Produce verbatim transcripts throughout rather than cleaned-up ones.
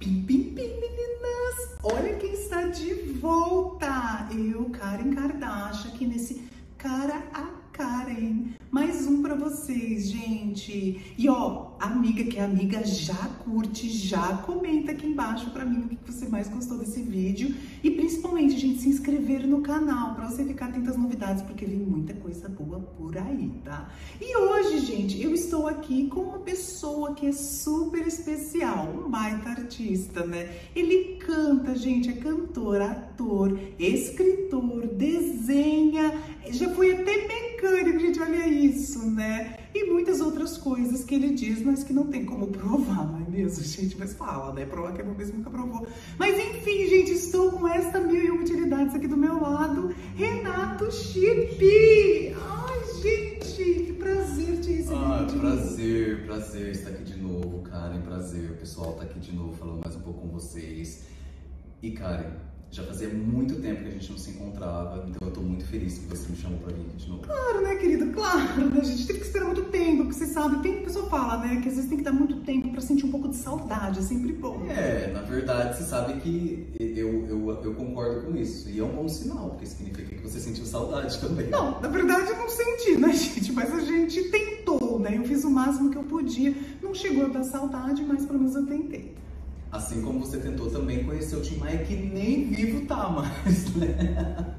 Pim, pim, pim, meninas! Olha quem está de volta! Eu, Karen Kardashian, aqui nesse Cara a Karen. Mais um pra vocês, gente. E ó, amiga que é amiga, já curte, já comenta aqui embaixo pra mim o que você mais gostou desse vídeo. E principalmente, gente, se inscrever no canal pra você ficar atento às novidades, porque vem muita coisa boa por aí, tá? E hoje, gente, eu estou aqui com uma pessoa que é super especial, um baita artista, né? Ele canta, gente, é cantor, ator, escritor, desenha, já foi até mecânico, gente, olha isso, né? E muitas outras coisas que ele diz, mas que não tem como provar, não é mesmo, gente? Mas fala, né? Provar que ele mesmo nunca provou. Mas enfim, gente, estou com esta mil e uma utilidades aqui do meu lado, Renato Chipe! Ai, gente, que prazer te receber. Ah, prazer, prazer estar aqui de novo, Karen, prazer. O pessoal tá aqui de novo falando mais um pouco com vocês. E Karen, já fazia muito tempo que a gente não se encontrava, então eu tô muito feliz que você me chamou pra vir aqui de novo. Claro, né, querido? Claro, né? A gente teve que esperar muito tempo, porque você sabe, tem que a pessoa fala, né, que às vezes tem que dar muito tempo pra sentir um pouco de saudade, é sempre bom. É, na verdade, você sabe que eu, eu, eu concordo com isso, e é um bom sinal, porque significa que você sentiu saudade também. Não, na verdade eu não senti, né, gente? Mas a gente tentou, né? Eu fiz o máximo que eu podia. Não chegou a dar saudade, mas pelo menos eu tentei. Assim como você tentou também conhecer o Tim Maia, que nem vivo tá mais, né?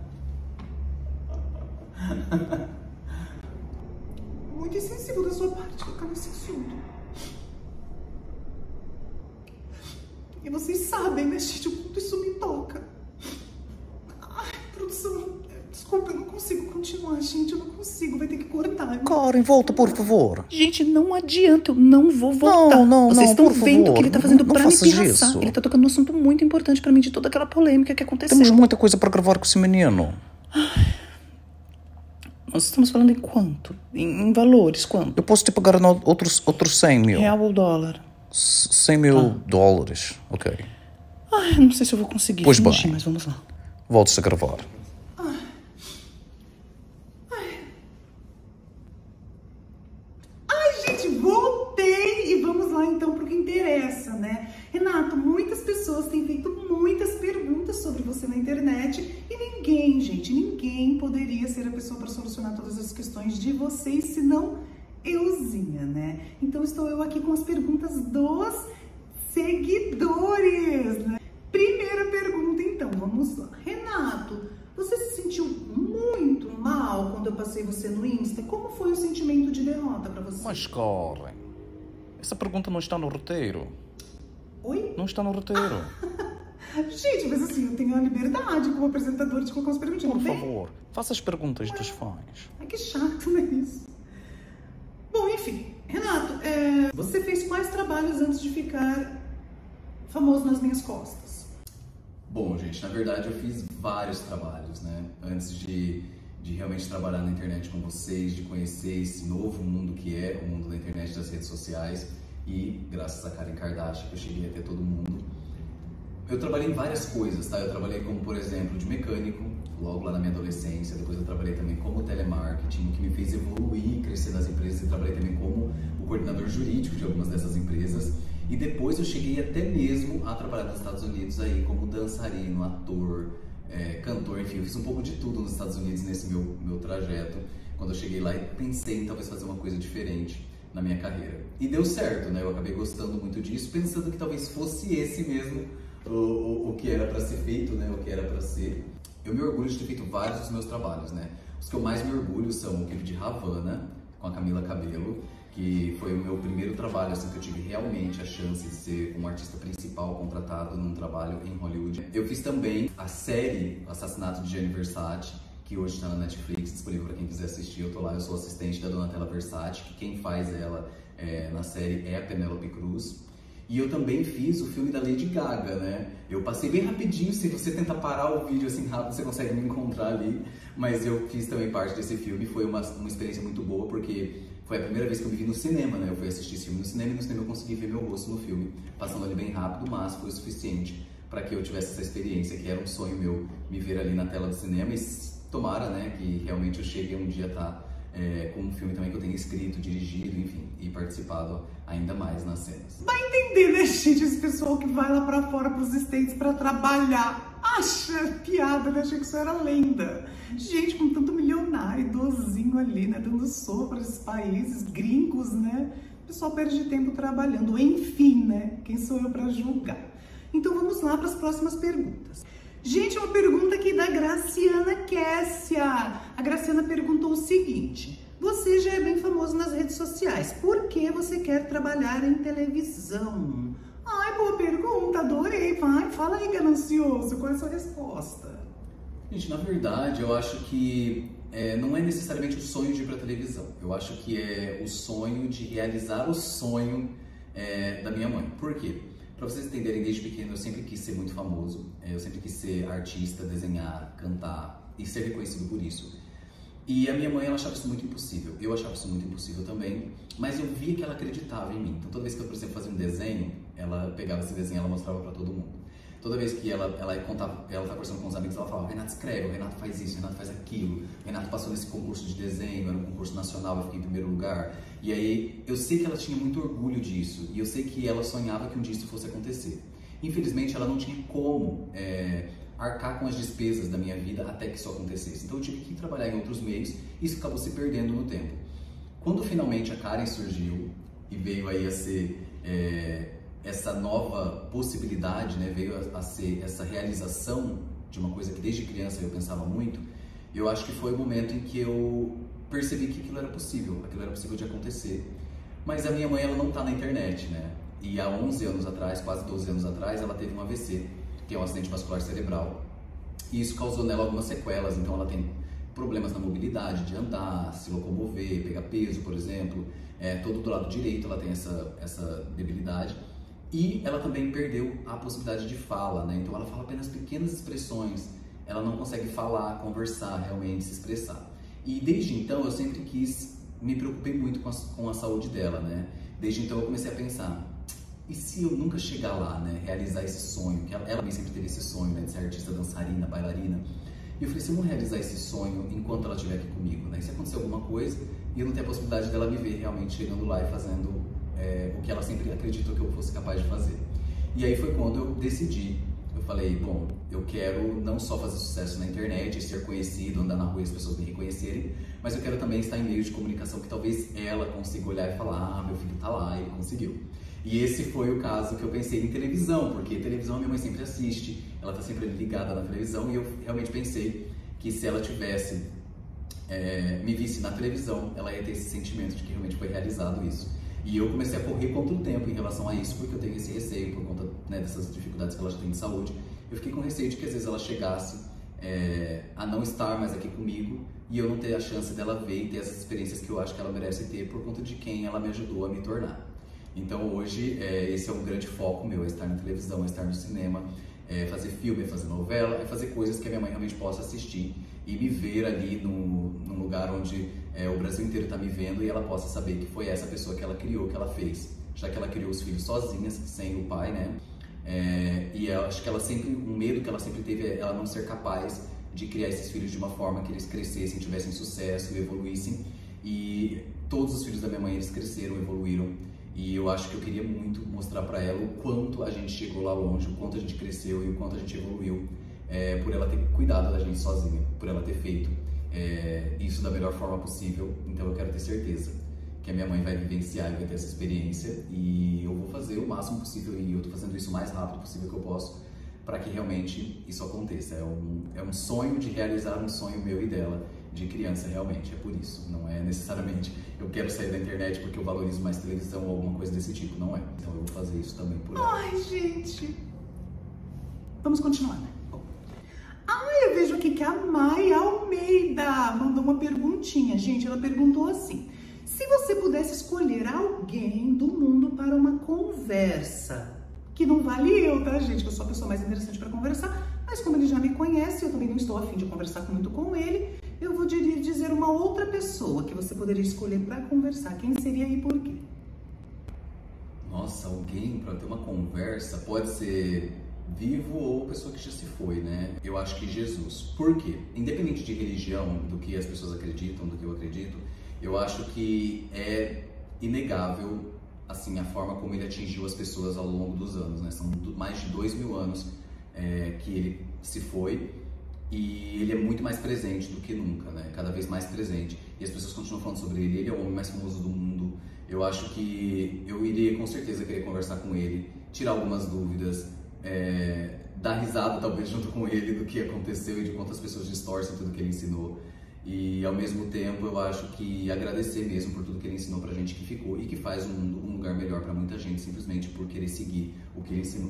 Muito insensível da sua parte tocar nesse assunto. E vocês sabem, né, gente, o quanto isso me toca. Ai, produção, desculpa, eu não consigo continuar, gente, eu não consigo, vai ter que cortar. Karen, volta, por favor. Gente, não adianta, eu não vou voltar. Não, não, Vocês não, estão por vendo favor, que ele tá não- fazendo não pra me faças pirraçar. isso. Ele tá tocando um assunto muito importante pra mim de toda aquela polêmica que aconteceu. Temos muita coisa para gravar com esse menino. Nós estamos falando em quanto? Em, em valores, quanto? Eu posso te pagar no- outros, outros cem mil. Real ou dólar? C- cem mil dólares. Ok. Ai, não sei se eu vou conseguir Pois fingir, bem. mas vamos lá. Voltes a gravar. Ai, gente, voltei! E vamos lá então pro que interessa, né? Renato, muitas pessoas têm feito muitas perguntas sobre você na internet e ninguém, gente, ninguém poderia ser a pessoa para solucionar todas as questões de vocês, senão euzinha, né? Então estou eu aqui com as perguntas dos seguidores, né? Primeira pergunta, então, vamos lá. Renato, você se sentiu muito mal quando eu passei você no Insta? Como foi o sentimento de derrota para você? Mas, Karen, essa pergunta não está no roteiro. Oi? Não está no roteiro. Gente, mas assim, eu tenho a liberdade como apresentador de colocar as perguntas. Por não tem? favor, faça as perguntas dos fãs. Ai, que chato, né, isso? Bom, enfim. Renato, é, você fez quais trabalhos antes de ficar famoso nas minhas costas? Bom, gente, na verdade eu fiz vários trabalhos, né? Antes de, de realmente trabalhar na internet com vocês, de conhecer esse novo mundo que é o mundo da internet, das redes sociais. E graças a Karen Kardashian que eu cheguei até todo mundo. Eu trabalhei em várias coisas, tá? Eu trabalhei como, por exemplo, de mecânico, logo lá na minha adolescência. Depois eu trabalhei também como telemarketing, o que me fez evoluir e crescer nas empresas. Eu trabalhei também como o coordenador jurídico de algumas dessas empresas. E depois eu cheguei até mesmo a trabalhar nos Estados Unidos aí como dançarino, ator, é, cantor, enfim. Eu fiz um pouco de tudo nos Estados Unidos nesse meu, meu trajeto. Quando eu cheguei lá e pensei em talvez fazer uma coisa diferente na minha carreira. E deu certo, né? Eu acabei gostando muito disso, pensando que talvez fosse esse mesmo o, o, o que era para ser feito, né? O que era para ser. Eu me orgulho de ter feito vários dos meus trabalhos, né? Os que eu mais me orgulho são o clipe de Havana, com a Camila Cabello, que foi o meu primeiro trabalho, assim, que eu tive realmente a chance de ser um artista principal contratado num trabalho em Hollywood. Eu fiz também a série Assassinato de Gianni Versace, que hoje está na Netflix, disponível para quem quiser assistir. Eu tô lá, eu sou assistente da Donatella Versace, que quem faz ela é, na série é a Penélope Cruz. E eu também fiz o filme da Lady Gaga, né? Eu passei bem rapidinho, se você tentar parar o vídeo assim rápido, você consegue me encontrar ali. Mas eu fiz também parte desse filme, foi uma, uma experiência muito boa, porque foi a primeira vez que eu me vi no cinema, né? Eu fui assistir esse filme no cinema e no cinema eu consegui ver meu rosto no filme, passando ali bem rápido, mas foi o suficiente para que eu tivesse essa experiência, que era um sonho meu, me ver ali na tela do cinema e tomara, né, que realmente eu chegue um dia a estar é, com um filme também que eu tenho escrito, dirigido, enfim, e participado ainda mais nas cenas. Vai entender, né, gente, esse pessoal que vai lá pra fora pros States pra trabalhar. Acha piada, né? Achei que isso era lenda. Gente, com tanto milionário, idosinho ali, né, dando sopa para esses países gringos, né? O pessoal perde tempo trabalhando. Enfim, né? Quem sou eu para julgar? Então vamos lá para as próximas perguntas. Gente, uma pergunta aqui da Graciana Kessia. A Graciana perguntou o seguinte: você já é bem famoso nas redes sociais, por que você quer trabalhar em televisão? Ai, boa pergunta, adorei. Vai, fala aí, ganancioso, qual é a sua resposta? Gente, na verdade, eu acho que é, não é necessariamente o sonho de ir para televisão. Eu acho que é o sonho de realizar o sonho é, da minha mãe. Por quê? Para vocês entenderem, desde pequeno eu sempre quis ser muito famoso. Eu sempre quis ser artista, desenhar, cantar e ser reconhecido por isso. E a minha mãe, ela achava isso muito impossível. Eu achava isso muito impossível também, mas eu via que ela acreditava em mim. Então toda vez que eu, por exemplo, fazia um desenho, ela pegava esse desenho e ela mostrava para todo mundo. Toda vez que ela, ela contava, ela tá conversando com os amigos, ela falava: Renato escreve, o Renato faz isso, o Renato faz aquilo, o Renato passou nesse concurso de desenho, era um concurso nacional, eu fiquei em primeiro lugar. E aí, eu sei que ela tinha muito orgulho disso, e eu sei que ela sonhava que um dia isso fosse acontecer. Infelizmente, ela não tinha como é, arcar com as despesas da minha vida até que isso acontecesse. Então eu tive que trabalhar em outros meios, e isso acabou se perdendo no tempo. Quando finalmente a Karen surgiu, e veio aí a ser... É, essa nova possibilidade, né, veio a, a ser essa realização de uma coisa que desde criança eu pensava muito, eu acho que foi o momento em que eu percebi que aquilo era possível, aquilo era possível de acontecer. Mas a minha mãe, ela não está na internet, né? E há onze anos atrás, quase doze anos atrás, ela teve um A V C, que é um acidente vascular cerebral. E isso causou nela algumas sequelas, então ela tem problemas na mobilidade, de andar, se locomover, pegar peso, por exemplo. É, todo do lado direito ela tem essa, essa debilidade. E ela também perdeu a possibilidade de fala, né? Então ela fala apenas pequenas expressões, ela não consegue falar, conversar, realmente se expressar. E desde então eu sempre quis, me preocupei muito com a, com a saúde dela, né? Desde então eu comecei a pensar, e se eu nunca chegar lá, né? Realizar esse sonho, que ela, ela também sempre teve esse sonho, né? De ser artista, dançarina, bailarina. E eu falei, se eu não realizar esse sonho enquanto ela estiver aqui comigo, né? Se acontecer alguma coisa e eu não ter a possibilidade dela me ver realmente chegando lá e fazendo... É, o que ela sempre acreditou que eu fosse capaz de fazer. E aí foi quando eu decidi, eu falei, bom, eu quero não só fazer sucesso na internet, ser conhecido, andar na rua e as pessoas me reconhecerem, mas eu quero também estar em meios de comunicação que talvez ela consiga olhar e falar, ah, meu filho tá lá, ele conseguiu. E esse foi o caso que eu pensei em televisão, porque televisão a minha mãe sempre assiste, ela tá sempre ligada na televisão, e eu realmente pensei que se ela tivesse, é, me visse na televisão, ela ia ter esse sentimento de que realmente foi realizado isso. E eu comecei a correr contra o tempo em relação a isso, porque eu tenho esse receio por conta, né, dessas dificuldades que ela já tem de saúde. Eu fiquei com receio de que às vezes ela chegasse é, a não estar mais aqui comigo e eu não ter a chance dela ver e ter essas experiências que eu acho que ela merece ter por conta de quem ela me ajudou a me tornar. Então hoje é, esse é um grande foco meu, é estar na televisão, é estar no cinema, é fazer filme, é fazer novela, é fazer coisas que a minha mãe realmente possa assistir e me ver ali no, num lugar onde é, o Brasil inteiro está me vendo e ela possa saber que foi essa pessoa que ela criou, que ela fez, já que ela criou os filhos sozinhas, sem o pai, né? É, e eu acho que ela sempre, um medo que ela sempre teve é ela não ser capaz de criar esses filhos de uma forma que eles crescessem, tivessem sucesso e evoluíssem. E todos os filhos da minha mãe, eles cresceram, evoluíram. E eu acho que eu queria muito mostrar para ela o quanto a gente chegou lá longe, o quanto a gente cresceu e o quanto a gente evoluiu, é, por ela ter cuidado da gente sozinha, por ela ter feito é, isso da melhor forma possível. Então eu quero ter certeza que a minha mãe vai vivenciar e vai ter essa experiência e eu vou fazer o máximo possível e eu tô fazendo isso o mais rápido possível que eu posso para que realmente isso aconteça. É um, é um sonho de realizar um sonho meu e dela, de criança realmente, é por isso. Não é necessariamente eu quero sair da internet porque eu valorizo mais televisão ou alguma coisa desse tipo, não é. Então eu vou fazer isso também por ela. Ai, gente. Vamos continuar, né? Bom. Ai, eu vejo aqui que a Mai Almeida mandou uma perguntinha. Gente, ela perguntou assim: se você pudesse escolher alguém do mundo para uma conversa, que não vale eu, tá, gente? Que eu sou a pessoa mais interessante para conversar, mas como ele já me conhece, eu também não estou a fim de conversar muito com ele, eu vou dizer uma outra pessoa que você poderia escolher para conversar. Quem seria e por quê? Nossa, alguém para ter uma conversa, pode ser vivo ou pessoa que já se foi, né? Eu acho que Jesus. Por quê? Independente de religião, do que as pessoas acreditam, do que eu acredito, Eu acho que é inegável, assim, a forma como ele atingiu as pessoas ao longo dos anos, né? São mais de dois mil anos é, que ele se foi e ele é muito mais presente do que nunca, né? Cada vez mais presente. E as pessoas continuam falando sobre ele. Ele é o homem mais famoso do mundo. Eu acho que eu iria com certeza querer conversar com ele, tirar algumas dúvidas, é, dar risada talvez junto com ele do que aconteceu e de quantas pessoas distorcem tudo que ele ensinou. E ao mesmo tempo eu acho que agradecer mesmo por tudo que ele ensinou pra gente que ficou e que faz um, um lugar melhor pra muita gente simplesmente por querer seguir o que ele ensinou.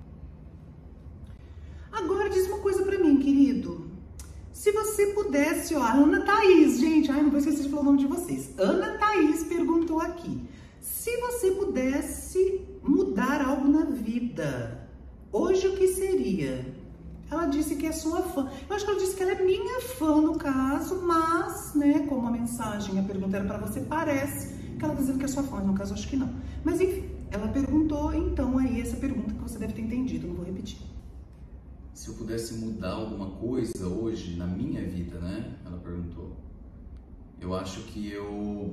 Agora diz uma coisa pra mim, querido. Se você pudesse, ó, a Ana Thaís, gente, ai, não vou esquecer de falar o nome de vocês. Ana Thaís perguntou aqui. Se você pudesse mudar algo na vida, hoje o que seria? Ela disse que é sua fã. Eu acho que ela disse que ela é minha fã no caso, mas, né, como a mensagem, a pergunta era pra você, parece que ela tá dizendo que é sua fã. No caso, acho que não. Mas enfim, ela perguntou, então, aí essa pergunta que você deve ter entendido, não vou repetir. Se eu pudesse mudar alguma coisa hoje na minha vida, né? Ela perguntou. Eu acho que eu...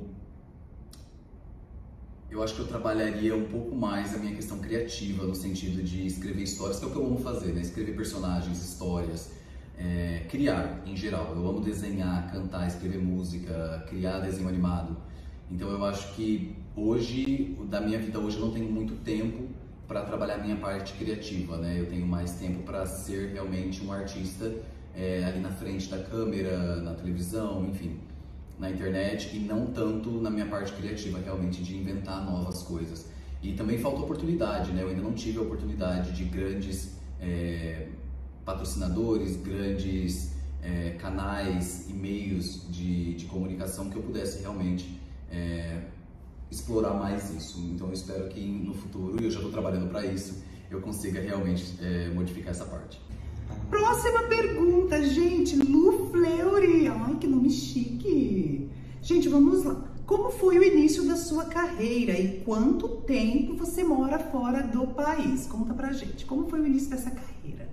Eu acho que eu trabalharia um pouco mais a minha questão criativa, no sentido de escrever histórias, que é o que eu amo fazer, né? Escrever personagens, histórias, é, criar em geral. Eu amo desenhar, cantar, escrever música, criar desenho animado. Então eu acho que hoje, da minha vida hoje, eu não tenho muito tempo para trabalhar a minha parte criativa, né? Eu tenho mais tempo para ser realmente um artista é, ali na frente da câmera, na televisão, enfim, na internet, e não tanto na minha parte criativa, realmente, de inventar novas coisas. E também falta oportunidade, né? Eu ainda não tive a oportunidade de grandes é, patrocinadores, grandes é, canais e meios de, de comunicação que eu pudesse realmente é, explorar mais isso. Então eu espero que no futuro, e eu já estou trabalhando para isso, eu consiga realmente é, modificar essa parte. Próxima pergunta, gente, Lu Fleury. Ai, que nome chique. Gente, vamos lá. Como foi o início da sua carreira e quanto tempo você mora fora do país? Conta pra gente, como foi o início dessa carreira?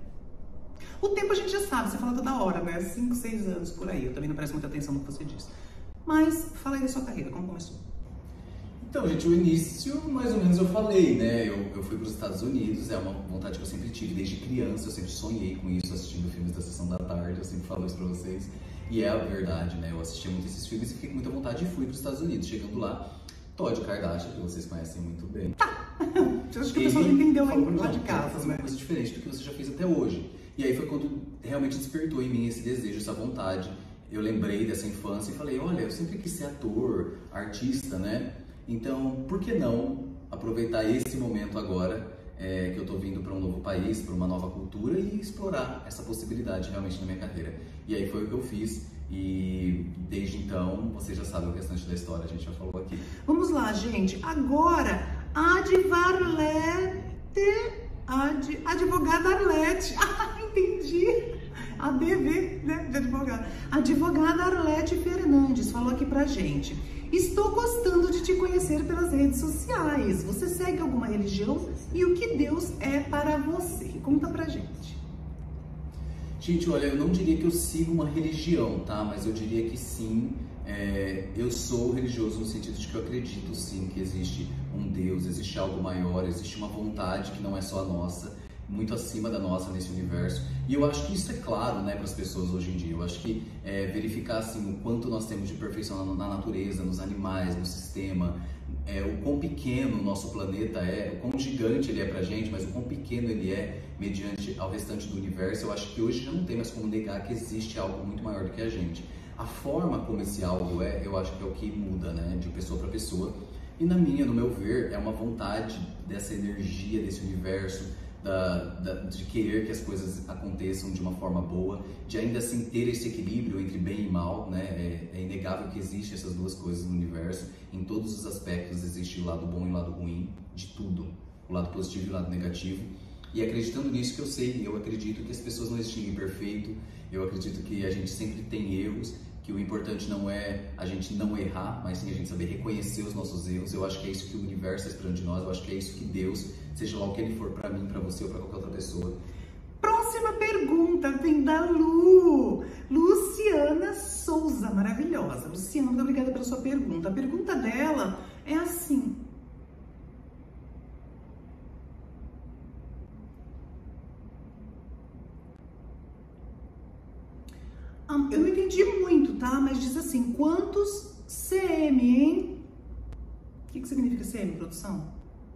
O tempo a gente já sabe, você fala toda hora, né? cinco, seis anos por aí. Eu também não presto muita atenção no que você diz. Mas fala aí da sua carreira, como começou? Então, gente, o início, mais ou menos eu falei, né? Eu, eu fui para os Estados Unidos, é uma vontade que eu sempre tive desde criança, eu sempre sonhei com isso, assistindo filmes da Sessão da Tarde, eu sempre falo isso para vocês. E é a verdade, né? Eu assistia muito esses filmes e fiquei com muita vontade e fui para os Estados Unidos. Chegando lá, Todd Kardashian, que vocês conhecem muito bem. Tá! Acho que o pessoal já entendeu aí lá de casa, né? Uma coisa diferente do que você já fez até hoje. E aí foi quando realmente despertou em mim esse desejo, essa vontade. Eu lembrei dessa infância e falei, olha, eu sempre quis ser ator, artista, né? Então, por que não aproveitar esse momento agora é, que eu tô vindo para um novo país, para uma nova cultura e explorar essa possibilidade realmente na minha carreira. E aí foi o que eu fiz e desde então, vocês já sabem o restante da história, a gente já falou aqui. Vamos lá, gente. Agora, Advarlete, ad, advogada Arlete. Ah, entendi. A D V, né, de advogada. Advogada Arlete Fernandes falou aqui pra gente. Estou gostando de te conhecer pelas redes sociais. Você segue alguma religião? E o que Deus é para você? Conta pra gente. Gente, olha, eu não diria que eu sigo uma religião, tá? Mas eu diria que sim, é, eu sou religioso no sentido de que eu acredito sim que existe um Deus, existe algo maior, existe uma vontade que não é só a nossa, muito acima da nossa nesse universo. E eu acho que isso é claro, né, para as pessoas hoje em dia. Eu acho que é, verificar assim, o quanto nós temos de perfeição na, na natureza, nos animais, no sistema, é, o quão pequeno o nosso planeta é, o quão gigante ele é pra gente, mas o quão pequeno ele é mediante ao restante do universo. Eu acho que hoje já não tem mais como negar que existe algo muito maior do que a gente. A forma como esse algo é, eu acho que é o que muda, né, de pessoa para pessoa. E na minha, no meu ver, é uma vontade dessa energia, desse universo, Da, da, de querer que as coisas aconteçam de uma forma boa, de ainda assim ter esse equilíbrio entre bem e mal, né? É, é inegável que existem essas duas coisas no universo, em todos os aspectos existe o lado bom e o lado ruim, de tudo, o lado positivo e o lado negativo, e acreditando nisso que eu sei, eu acredito que as pessoas não existem perfeito, eu acredito que a gente sempre tem erros, que o importante não é a gente não errar, mas sim a gente saber reconhecer os nossos erros. Eu acho que é isso que o universo está esperando de nós, eu acho que é isso que Deus, seja lá o que ele for para mim, para você ou para qualquer outra pessoa. Próxima pergunta vem da Lu, Luciana Souza. Souza, maravilhosa. Luciana, muito obrigada pela sua pergunta. A pergunta dela é assim: ah, eu não entendi muito, tá? Mas diz assim, quantos C M, hein? O que, que significa C M, produção?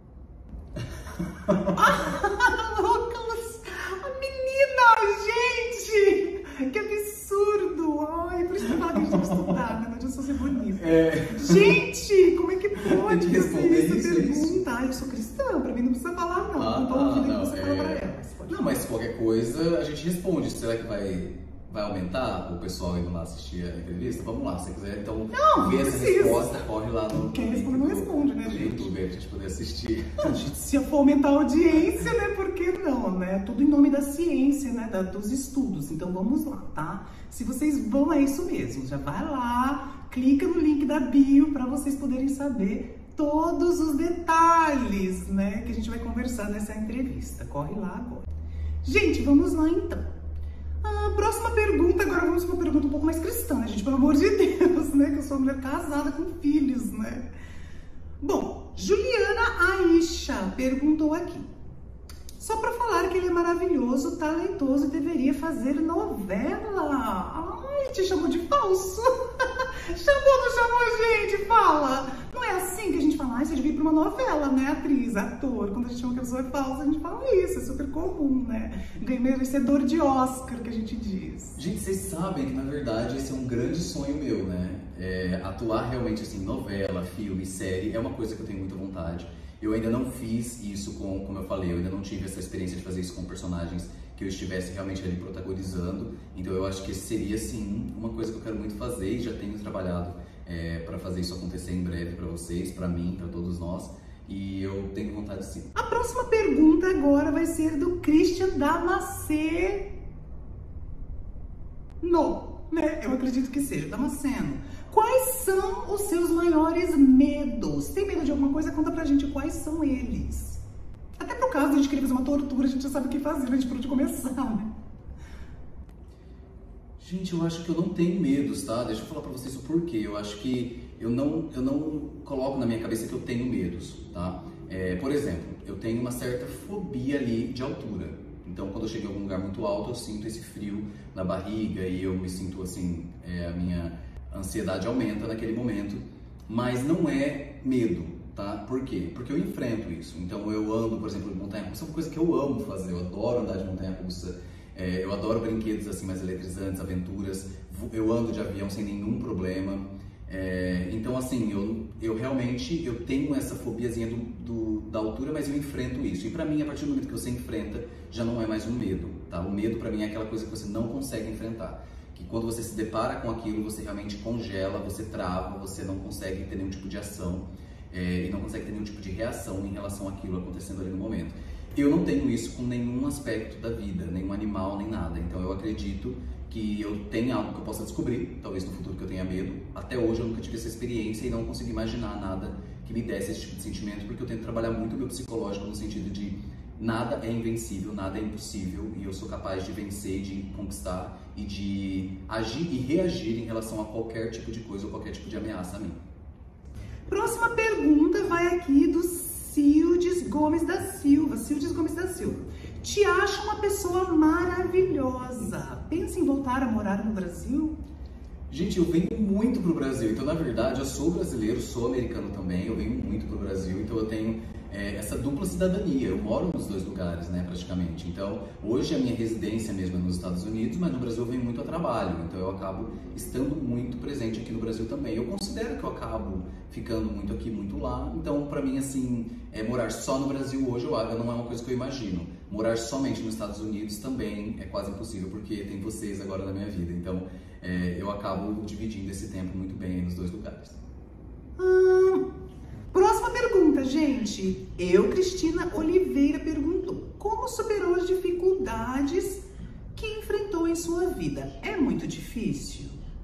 Ah, loucas! Menina, gente! Que absurdo! Ai, por isso que eu falo que a gente tem que estudar, né? Não adianta só ser bonita. É... Gente, como é que pode Tem que responder essa isso, pergunta? Ai, eu sou cristã, pra mim não precisa falar, não. Ah, não tô tá, ouvindo não, o que você é... fala pra ela. Mas Não, mas qualquer coisa a gente responde. Será que vai, vai aumentar o pessoal indo lá assistir a entrevista? Vamos lá, se você quiser. Então, não, ver não essa precisa. resposta, corre lá no, Quem no responde não responde, né, no gente? YouTube, pra gente poder assistir. Não, gente, se for aumentar a audiência, né? Por que não, né? Tudo em nome da ciência, né? Da, dos estudos. Então vamos lá, tá? Se vocês vão, é isso mesmo. Já vai lá, clica no link da bio para vocês poderem saber todos os detalhes, né? Que a gente vai conversar nessa entrevista. Corre lá agora. Gente, vamos lá então. A próxima pergunta, agora vamos para uma pergunta um pouco mais cristã, né, gente? Pelo amor de Deus, né? Que eu sou uma mulher casada com filhos, né? Bom, Juliana Aisha perguntou aqui. Só para falar que ele é maravilhoso, talentoso e deveria fazer novela. Ai, te chamou de falso. Chamou, não chamou, gente? Fala. Não é assim que a gente fala, ai, você devia ir pra uma novela, né? Atriz, ator. Quando a gente chama que a pessoa é falsa, a gente fala isso. É super comum, né? Ganhar merecedor de Oscar, que a gente diz. Gente, vocês sabem que, na verdade, esse é um grande sonho meu, né? É, atuar realmente, assim, novela, filme, série, é uma coisa que eu tenho muita vontade. Eu ainda não fiz isso com, como eu falei, eu ainda não tive essa experiência de fazer isso com personagens que eu estivesse realmente ali protagonizando. Então eu acho que seria, sim, uma coisa que eu quero muito fazer e já tenho trabalhado é, para fazer isso acontecer em breve para vocês, para mim, para todos nós. E eu tenho vontade, sim. A próxima pergunta agora vai ser do Christian Damasceno. Não, né? Eu acredito que seja Damasceno. Quais são os seus maiores medos? Tem medo de alguma coisa? Conta pra gente quais são eles. Até pro caso de a gente querer fazer uma tortura, a gente já sabe o que fazer, a gente pode começar, né? Gente, eu acho que eu não tenho medos, tá? Deixa eu falar pra vocês o porquê. Eu acho que eu não, eu não coloco na minha cabeça que eu tenho medos, tá? É, por exemplo, eu tenho uma certa fobia ali de altura. Então, quando eu chego em algum lugar muito alto, eu sinto esse frio na barriga e eu me sinto assim, é, a minha a ansiedade aumenta naquele momento, mas não é medo, tá? Por quê? Porque eu enfrento isso. Então eu ando, por exemplo, de montanha-russa, é uma coisa que eu amo fazer, eu adoro andar de montanha-russa, é, eu adoro brinquedos assim mais eletrizantes, aventuras, eu ando de avião sem nenhum problema, é, então assim, eu, eu realmente eu tenho essa fobiazinha do, do, da altura, mas eu enfrento isso. E pra mim, a partir do momento que você enfrenta, já não é mais um medo, tá? O medo pra mim é aquela coisa que você não consegue enfrentar. Que quando você se depara com aquilo, você realmente congela, você trava, você não consegue ter nenhum tipo de ação é, e não consegue ter nenhum tipo de reação em relação àquilo acontecendo ali no momento. Eu não tenho isso com nenhum aspecto da vida, nenhum animal, nem nada. Então eu acredito que eu tenha algo que eu possa descobrir, talvez no futuro que eu tenha medo. Até hoje eu nunca tive essa experiência e não consigo imaginar nada que me desse esse tipo de sentimento, porque eu tento trabalhar muito o meu psicológico no sentido de nada é invencível, nada é impossível e eu sou capaz de vencer, de conquistar e de agir e reagir em relação a qualquer tipo de coisa ou qualquer tipo de ameaça a mim. Próxima pergunta vai aqui do Cildes Gomes da Silva. Cildes Gomes da Silva. Te acho uma pessoa maravilhosa. Pensa em voltar a morar no Brasil? Gente, eu venho muito pro Brasil, então na verdade eu sou brasileiro, sou americano também, eu venho muito pro Brasil, então eu tenho é, essa dupla cidadania, eu moro nos dois lugares, né, praticamente. Então hoje a minha residência mesmo é nos Estados Unidos, mas no Brasil eu venho muito a trabalho, então eu acabo estando muito presente aqui no Brasil também. Eu considero que eu acabo ficando muito aqui, muito lá, então pra mim assim, é, morar só no Brasil hoje eu, não é uma coisa que eu imagino. Morar somente nos Estados Unidos também é quase impossível, porque tem vocês agora na minha vida, então é, eu acabo dividindo esse tempo muito bem nos dois lugares. Hum, próxima pergunta, gente. Eu, Cristina Oliveira, perguntou: como superou as dificuldades que enfrentou em sua vida? É muito difícil?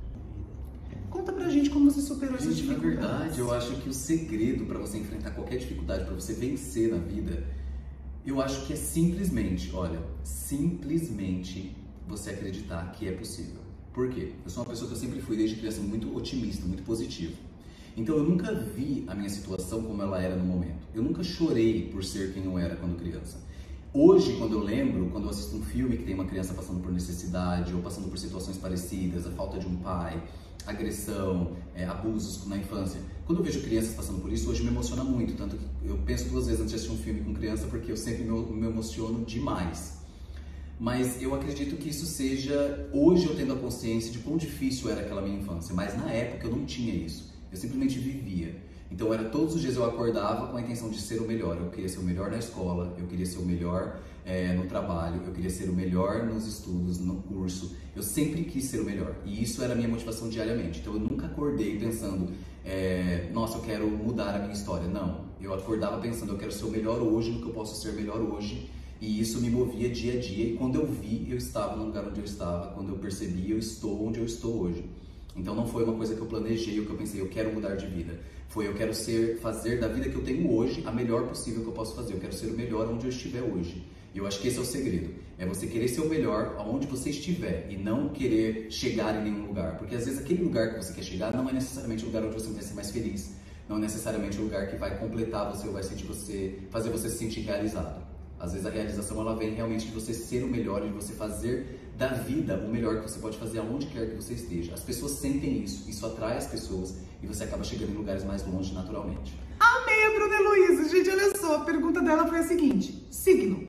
Conta pra gente como você superou essas Gente, na dificuldades. verdade, eu acho que o segredo para você enfrentar qualquer dificuldade, para você vencer na vida, eu acho que é simplesmente, olha, simplesmente você acreditar que é possível. Por quê? Eu sou uma pessoa que eu sempre fui, desde criança, muito otimista, muito positivo. Então eu nunca vi a minha situação como ela era no momento. Eu nunca chorei por ser quem eu era quando criança. Hoje, quando eu lembro, quando eu assisto um filme que tem uma criança passando por necessidade ou passando por situações parecidas, a falta de um pai, agressão, é, abusos na infância, quando eu vejo crianças passando por isso, hoje me emociona muito. Tanto que eu penso duas vezes antes de assistir um filme com criança, porque eu sempre me, me emociono demais. Mas eu acredito que isso seja, hoje eu tendo a consciência de quão difícil era aquela minha infância, mas na época eu não tinha isso, eu simplesmente vivia. Então era todos os dias eu acordava com a intenção de ser o melhor, eu queria ser o melhor na escola, eu queria ser o melhor é, no trabalho, eu queria ser o melhor nos estudos, no curso, eu sempre quis ser o melhor e isso era a minha motivação diariamente. Então eu nunca acordei pensando, é, nossa, eu quero mudar a minha história, não, eu acordava pensando, eu quero ser o melhor hoje no que eu posso ser melhor hoje. E isso me movia dia a dia, e quando eu vi, eu estava no lugar onde eu estava, quando eu percebi, eu estou onde eu estou hoje. Então não foi uma coisa que eu planejei, ou que eu pensei, eu quero mudar de vida. Foi, eu quero ser, fazer da vida que eu tenho hoje a melhor possível que eu posso fazer. Eu quero ser o melhor onde eu estiver hoje. E eu acho que esse é o segredo. É você querer ser o melhor aonde você estiver e não querer chegar em nenhum lugar. Porque às vezes aquele lugar que você quer chegar não é necessariamente o lugar onde você vai ser mais feliz. Não é necessariamente o lugar que vai completar você ou vai sentir você, fazer você se sentir realizado. Às vezes a realização ela vem realmente de você ser o melhor, de você fazer da vida o melhor que você pode fazer aonde quer que você esteja. As pessoas sentem isso, isso atrai as pessoas e você acaba chegando em lugares mais longe naturalmente. Amei a Bruna Heloísa. Gente, olha só, a pergunta dela foi a seguinte: signo.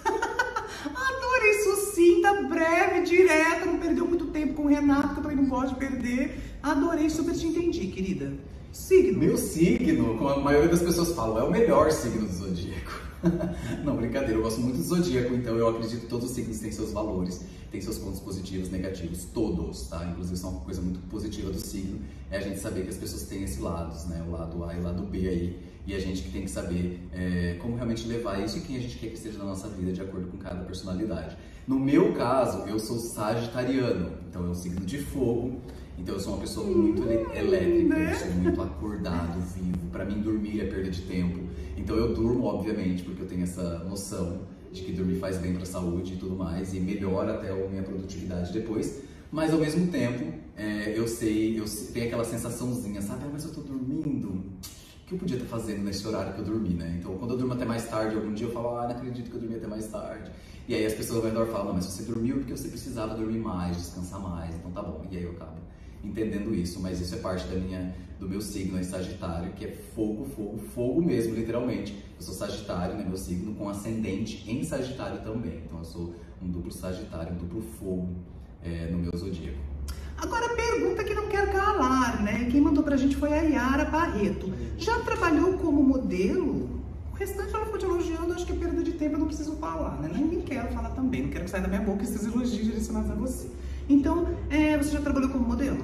Adorei, sucinta, breve, direta, não perdeu muito tempo com o Renato, que eu também não gosto de perder. Adorei, super te entendi, querida. Signo. Meu signo, como a maioria das pessoas falam, é o melhor signo do zodíaco. Não, brincadeira, eu gosto muito do zodíaco, então eu acredito que todos os signos têm seus valores, têm seus pontos positivos, negativos, todos, tá? Inclusive, isso é uma coisa muito positiva do signo, é a gente saber que as pessoas têm esses lados, né? O lado A e o lado B aí, e a gente que tem que saber é, como realmente levar isso e quem a gente quer que esteja na nossa vida de acordo com cada personalidade. No meu caso, eu sou sagitariano, então é um signo de fogo. Então eu sou uma pessoa muito elétrica, eu sou muito acordado, vivo. Para mim dormir é perda de tempo. Então eu durmo, obviamente, porque eu tenho essa noção de que dormir faz bem para a saúde e tudo mais, e melhora até a minha produtividade depois. Mas ao mesmo tempo, é, eu sei, eu tenho aquela sensaçãozinha, sabe? Ah, mas eu tô dormindo. O que eu podia estar fazendo nesse horário que eu dormi, né? Então quando eu durmo até mais tarde, algum dia eu falo, ah, não acredito que eu dormi até mais tarde. E aí as pessoas ao redor falam, não, mas você dormiu porque você precisava dormir mais, descansar mais, então tá bom. E aí eu acabo entendendo isso, mas isso é parte da minha, do meu signo, é Sagitário, que é fogo, fogo, fogo mesmo, literalmente. Eu sou Sagitário, né, meu signo, com ascendente em Sagitário também. Então eu sou um duplo Sagitário, um duplo fogo é, no meu zodíaco. Agora, pergunta que não quero calar, né? Quem mandou pra gente foi a Yara Barreto. Já trabalhou como modelo? O restante ela ficou te elogiando, acho que é perda de tempo, eu não preciso falar, né? Nem quero falar também, não quero que saia da minha boca esses elogios direcionados a você. Então, é, você já trabalhou como modelo?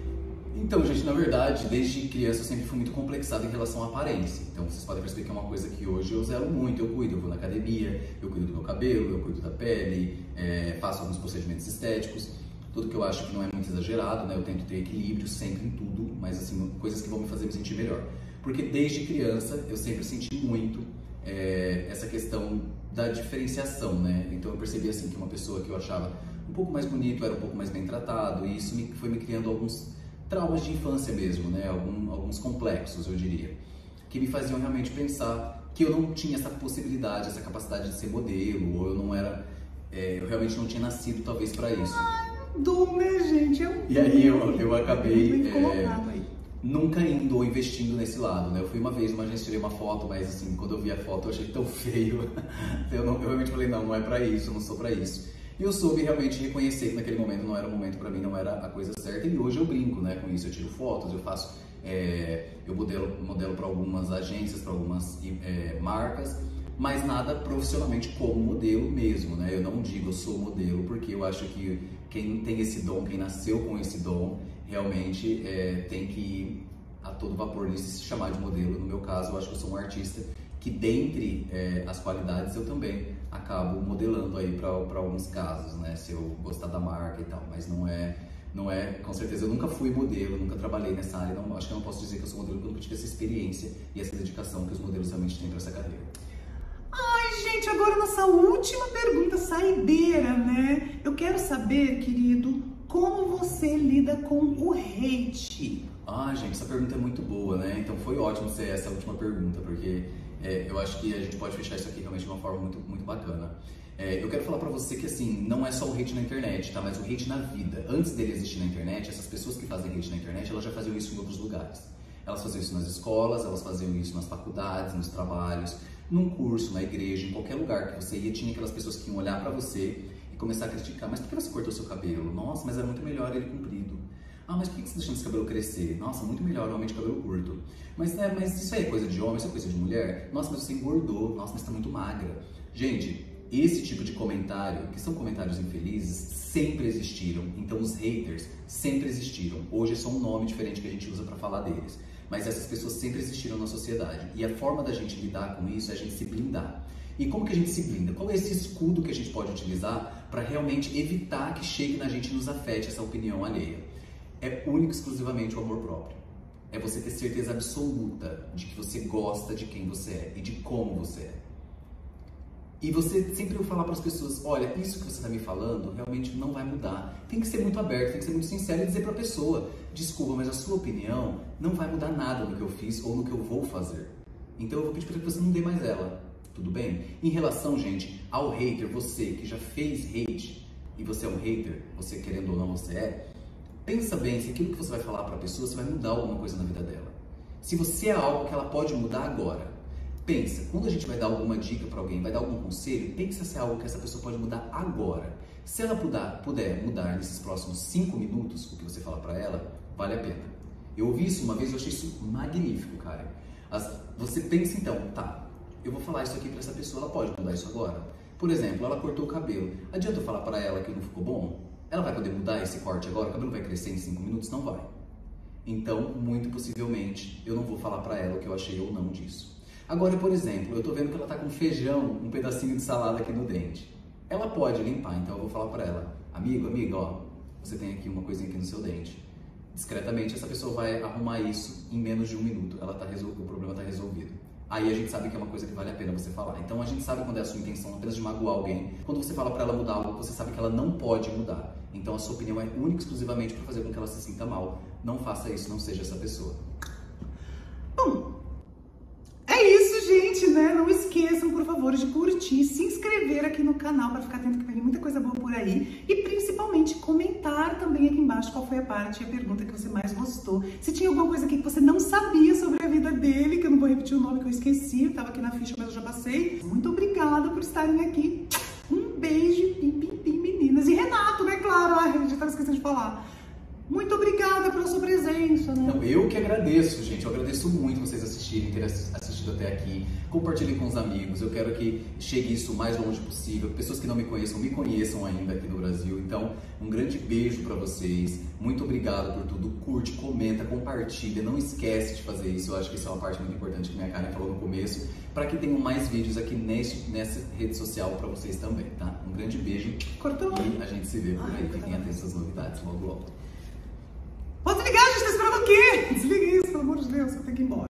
Então, gente, na verdade, desde criança eu sempre fui muito complexado em relação à aparência. Então, vocês podem perceber que é uma coisa que hoje eu zelo muito. Eu cuido, eu vou na academia, eu cuido do meu cabelo, eu cuido da pele, é, faço alguns procedimentos estéticos. Tudo que eu acho que não é muito exagerado, né? Eu tento ter equilíbrio sempre em tudo, mas assim, coisas que vão me fazer me sentir melhor. Porque desde criança eu sempre senti muito é, essa questão da diferenciação, né? Então eu percebi assim que uma pessoa que eu achava um pouco mais bonito era um pouco mais bem tratado, e isso me, foi me criando alguns traumas de infância mesmo, né? Algum, alguns complexos, eu diria, que me faziam realmente pensar que eu não tinha essa possibilidade, essa capacidade de ser modelo, ou eu não era, é, eu realmente não tinha nascido talvez para isso. Do, né, gente? Eu... E aí eu, eu acabei é, nunca indo ou investindo nesse lado, né? Eu fui uma vez numa agência, tirei uma foto, mas assim, quando eu vi a foto eu achei tão feio. Eu, não, eu realmente falei, não, não é pra isso, eu não sou pra isso. E eu soube realmente reconhecer que naquele momento não era o momento pra mim, não era a coisa certa. E hoje eu brinco, né, com isso, eu tiro fotos, eu faço, é, eu modelo, modelo pra algumas agências, pra algumas é, marcas, mas nada profissionalmente como modelo mesmo, né? Eu não digo eu sou modelo, porque eu acho que quem tem esse dom, quem nasceu com esse dom, realmente é, tem que ir a todo vapor nisso e se chamar de modelo. No meu caso, eu acho que eu sou um artista que, dentre é, as qualidades, eu também acabo modelando aí para alguns casos, né? Se eu gostar da marca e tal, mas não é, não é, com certeza, eu nunca fui modelo, nunca trabalhei nessa área, não, acho que eu não posso dizer que eu sou modelo porque eu nunca tive essa experiência e essa dedicação que os modelos realmente têm para essa carreira. Ai, gente, agora nossa última pergunta saideira, né? Eu quero saber, querido, como você lida com o hate? Ah, gente, essa pergunta é muito boa, né? Então foi ótimo ser essa última pergunta, porque é, eu acho que a gente pode fechar isso aqui realmente de uma forma muito, muito bacana. É, eu quero falar pra você que, assim, não é só o hate na internet, tá? Mas o hate na vida. Antes dele existir na internet, essas pessoas que fazem hate na internet, elas já faziam isso em outros lugares. Elas faziam isso nas escolas, elas faziam isso nas faculdades, nos trabalhos, num curso, na igreja, em qualquer lugar que você ia, tinha aquelas pessoas que iam olhar pra você e começar a criticar. Mas por que você cortou seu cabelo? Nossa, mas é muito melhor ele comprido. Ah, mas por que você deixou esse cabelo crescer? Nossa, muito melhor realmente cabelo curto. Mas, é, mas isso aí é coisa de homem, isso é coisa de mulher? Nossa, mas você engordou. Nossa, mas tá muito magra. Gente, esse tipo de comentário, que são comentários infelizes, sempre existiram. Então os haters sempre existiram. Hoje é só um nome diferente que a gente usa para falar deles. Mas essas pessoas sempre existiram na sociedade. E a forma da gente lidar com isso é a gente se blindar. E como que a gente se blinda? Qual é esse escudo que a gente pode utilizar para realmente evitar que chegue na gente e nos afete essa opinião alheia? É único e exclusivamente o amor próprio. É você ter certeza absoluta de que você gosta de quem você é e de como você é. E você sempre falar para as pessoas, olha, isso que você está me falando realmente não vai mudar. Tem que ser muito aberto, tem que ser muito sincero e dizer para a pessoa, desculpa, mas a sua opinião não vai mudar nada no que eu fiz ou no que eu vou fazer. Então eu vou pedir para que você não dê mais ela, tudo bem? Em relação, gente, ao hater, você que já fez hate e você é um hater, você querendo ou não você é, pensa bem se aquilo que você vai falar para a pessoa, se vai mudar alguma coisa na vida dela. Se você é algo que ela pode mudar agora. Pensa, quando a gente vai dar alguma dica para alguém, vai dar algum conselho, pensa se é algo que essa pessoa pode mudar agora. Se ela puder, puder mudar nesses próximos cinco minutos o que você fala para ela, vale a pena. Eu ouvi isso uma vez e eu achei isso magnífico, cara. As, você pensa então, tá, eu vou falar isso aqui para essa pessoa, ela pode mudar isso agora? Por exemplo, ela cortou o cabelo. Adianta eu falar para ela que não ficou bom? Ela vai poder mudar esse corte agora? O cabelo vai crescer em cinco minutos? Não vai. Então, muito possivelmente, eu não vou falar para ela o que eu achei ou não disso. Agora, por exemplo, eu tô vendo que ela tá com feijão, um pedacinho de salada aqui no dente. Ela pode limpar, então eu vou falar pra ela, amigo, amiga, ó, você tem aqui uma coisinha aqui no seu dente. Discretamente, essa pessoa vai arrumar isso em menos de um minuto. Ela tá resol... O problema tá resolvido. Aí a gente sabe que é uma coisa que vale a pena você falar. Então a gente sabe quando é a sua intenção apenas de magoar alguém. Quando você fala pra ela mudar algo, você sabe que ela não pode mudar. Então a sua opinião é única e exclusivamente pra fazer com que ela se sinta mal. Não faça isso, não seja essa pessoa. Bom, é isso, gente, né? Não esqueçam, por favor, de curtir, se inscrever aqui no canal para ficar atento que vem muita coisa boa por aí e principalmente comentar também aqui embaixo qual foi a parte e a pergunta que você mais gostou. Se tinha alguma coisa aqui que você não sabia sobre a vida dele, que eu não vou repetir o nome que eu esqueci, estava aqui na ficha, mas eu já passei. Muito obrigada por estarem aqui. Um beijo, pim, pim, pim, meninas. E Renato, né? Claro, ai, eu já estava esquecendo de falar. Muito obrigada pela sua presença, né? Não, eu que agradeço, gente. Eu agradeço muito vocês assistirem, terem assistido até aqui. Compartilhem com os amigos. Eu quero que chegue isso o mais longe possível. Pessoas que não me conheçam, me conheçam ainda aqui no Brasil. Então, um grande beijo pra vocês. Muito obrigado por tudo. Curte, comenta, compartilha. Não esquece de fazer isso. Eu acho que isso é uma parte muito importante que a minha Karen falou no começo. Para que tenham mais vídeos aqui neste, nessa rede social pra vocês também, tá? Um grande beijo. Cortou. E a gente se vê por aí. Fiquem atentos às novidades logo logo. Pode ligar, gente, tá esperando o quê? Desliga isso, pelo amor de Deus, eu tenho que ir embora.